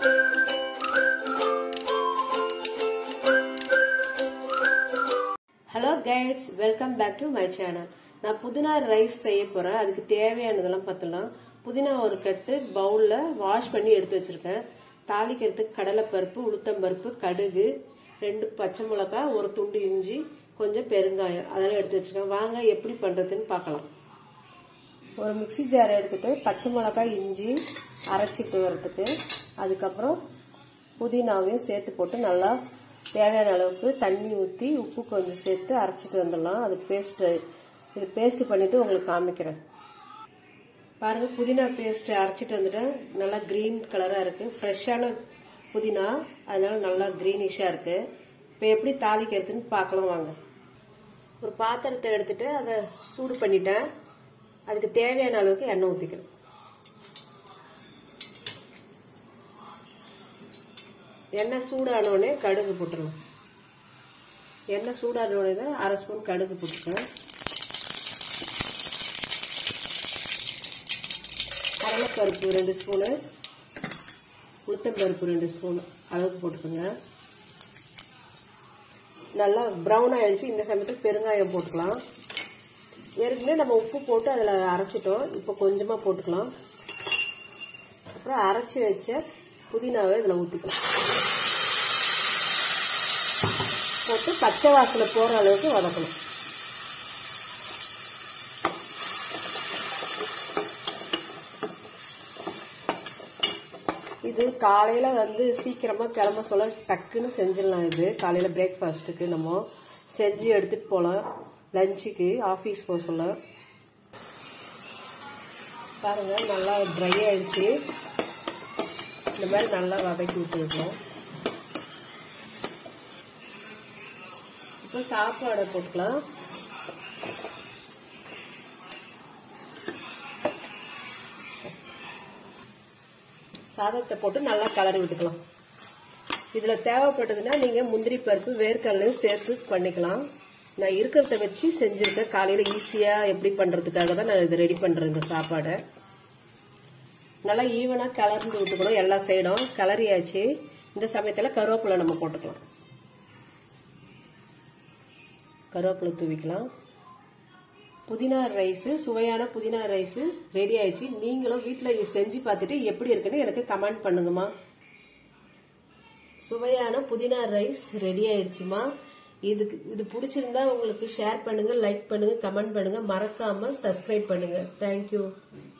Hello guys, welcome back to my channel. நான் புதினா rice செய்ய போறேன். அதுக்கு தேவையானதெல்லாம் பார்த்தலாம். புதினா ஒரு கட்டு பவுல்ல வாஷ் பண்ணி எடுத்து வச்சிருக்கேன். தாளிக்கிறதுக்கு கடலை பருப்பு, உளுத்தம் பருப்பு, கடுகு, 2 பச்சை மிளகாய், ஒரு துண்டு இஞ்சி, கொஞ்சம் பெருங்காயம் அதெல்லாம் எடுத்து வச்சிருக்கேன். வாங்க எப்படி பண்றதுன்னு பார்க்கலாம். ஒரு மிக்ஸி ஜார் எடுத்துட்டு பச்சை மிளகாய், இஞ்சி அரைச்சிட்டு வரதுக்கு, அதுக்கப்புறம் புதினாவையும் சேர்த்து போட்டு நல்லா தேவையான அளவுக்கு தண்ணி ஊற்றி உப்பு கொஞ்சம் சேர்த்து அரைச்சிட்டு வந்துடலாம். அது பேஸ்ட் பண்ணிட்டு உங்களுக்கு காமிக்கிறேன். பாருங்க, புதினா பேஸ்ட் அரைச்சிட்டு வந்துட்டேன். நல்லா கிரீன் கலரா இருக்கு. ஃப்ரெஷ்ஷான புதினா, அதனால நல்லா கிரீனிஷா இருக்கு. இப்போ எப்படி தாளிக்கிறதுன்னு பார்க்கலாம் வாங்க. ஒரு பாத்திரத்தை எடுத்துட்டு அதை சூடு பண்ணிட்டேன். அதுக்கு தேவையான அளவுக்கு எண்ணெய் ஊற்றிக்கணும். எண்ணெய் சூடானோடனே கடுகு போட்டுருவோம். எண்ணெய் சூடானோடனே தான் 1/2 ஸ்பூன் கடுகு போட்டுருக்கேன். கடலைப்பருப்பு 2 ஸ்பூனு, உளுத்தம் பருப்பு 2 ஸ்பூன் அளவுக்கு போட்டுக்கோங்க. நல்லா ப்ரௌன் ஆயிடுச்சு. இந்த சமயத்துக்கு பெருங்காயம் போட்டுக்கலாம். ஏற்கனவே நம்ம உப்பு போட்டு அதில் அரைச்சிட்டோம். இப்போ கொஞ்சமாக போட்டுக்கலாம். அப்புறம் அரைச்சி வச்ச புதினாவை இதில் ஊற்றிக்கலாம். போட்டு பச்சை வாசனை போற அளவுக்கு வதக்கணும். இது காலையில சீக்கிரமா கிளம்ப சொல்ல டக்குன்னு செஞ்சிடலாம். இது காலையில பிரேக்ஃபாஸ்ட்டுக்கு நம்ம செஞ்சு எடுத்துட்டு போகலாம். லஞ்சுக்கு ஆஃபீஸ் போக சொல்ல. பாருங்க, நல்லா ட்ரை ஆயிடுச்சு. இந்த மாதிரி நல்லா வதக்கி விட்டுருக்கோம். இப்போ சாப்பாடை போட்டுக்கலாம். சாதத்தை போட்டு நல்லா கலரி விட்டுக்கலாம். இதுல தேவைப்பட்டதுன்னா நீங்க முந்திரி பருப்பு, வேர்க்கடலையும் சேர்த்து பண்ணிக்கலாம். நான் இருக்கிறத வச்சு செஞ்சிருக்கேன். காலையில ஈஸியா எப்படி பண்றதுக்காக தான் நான் இதை ரெடி பண்றேன். இந்த சாப்பாடை நல்லா ஈவனா கலர்ந்து விட்டுக்கணும். எல்லா சைடும் கலரியாச்சு. இந்த சமயத்துல கருவேப்பிலை நம்ம போட்டுக்கலாம். கருவேப்பிலை தூவிக்கலாம். புதினா ரைஸ், சுவையான புதினா ரைஸ் ரெடி ஆயிடுச்சு. நீங்களும் வீட்டில் செஞ்சு பார்த்துட்டு எப்படி இருக்குன்னு எனக்கு கமெண்ட் பண்ணுங்கம்மா. சுவையான புதினா ரைஸ் ரெடி ஆயிடுச்சுமா. இது பிடிச்சிருந்தா உங்களுக்கு ஷேர் பண்ணுங்க, லைக் பண்ணுங்க, கமெண்ட் பண்ணுங்க, மறக்காம சப்ஸ்கிரைப் பண்ணுங்க. தேங்க்யூ.